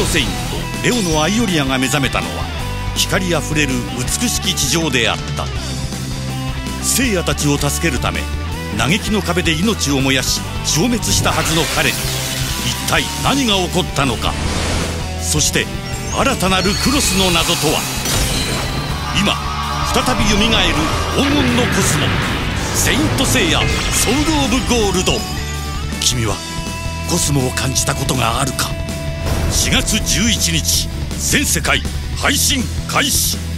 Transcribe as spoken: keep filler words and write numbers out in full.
ドセインとレオのアイオリアが目覚めたのは光あふれる美しき地上であった。聖夜たちを助けるため嘆きの壁で命を燃やし消滅したはずの彼に一体何が起こったのか。そして新たなるクロスの謎とは。今再びよみがえる黄金のコスモ、セイントセイヤソウル・オブ・ゴールド。君はコスモを感じたことがあるか。しがつじゅういちにち全世界配信開始。